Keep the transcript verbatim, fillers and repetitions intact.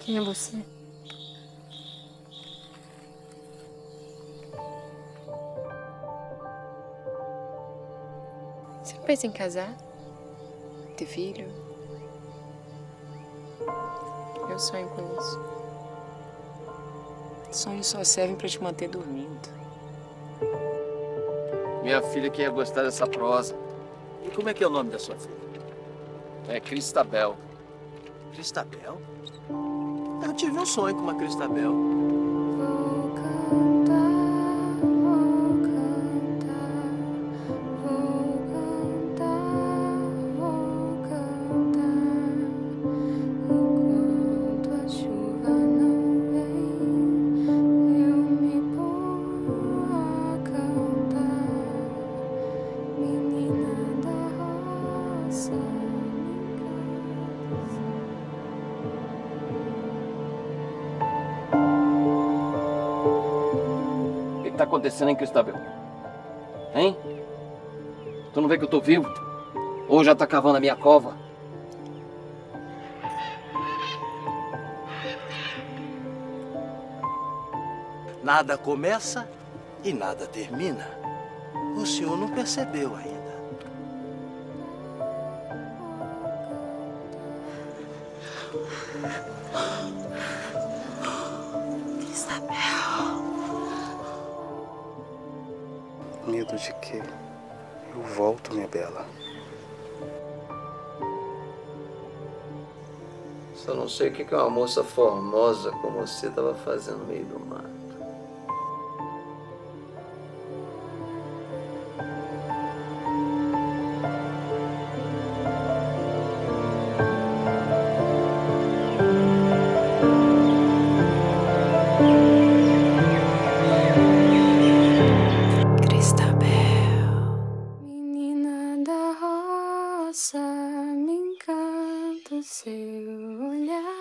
Quem é você? Você não pensa em casar? Ter filho? Eu sonho com isso. Sonhos só servem pra te manter dormindo. Minha filha que ia gostar dessa prosa. E como é que é o nome da sua filha? É Cristabel. Cristabel? Eu tive um sonho com uma Cristabel. Vou cantar, vou cantar, vou cantar, vou cantar. Enquanto a chuva não vem, eu me ponho a cantar. Menina da roça, me canta. O que que tá acontecendo, hein, Cristabel? Hein? Tu não vê que eu tô vivo? Ou já tá cavando a minha cova? Nada começa e nada termina. O senhor não percebeu ainda. Isabel. Medo de quê? Eu volto, minha bela. Só não sei o que que uma moça formosa como você tava fazendo no meio do mato. Menina da roça, me encanta o seu olhar.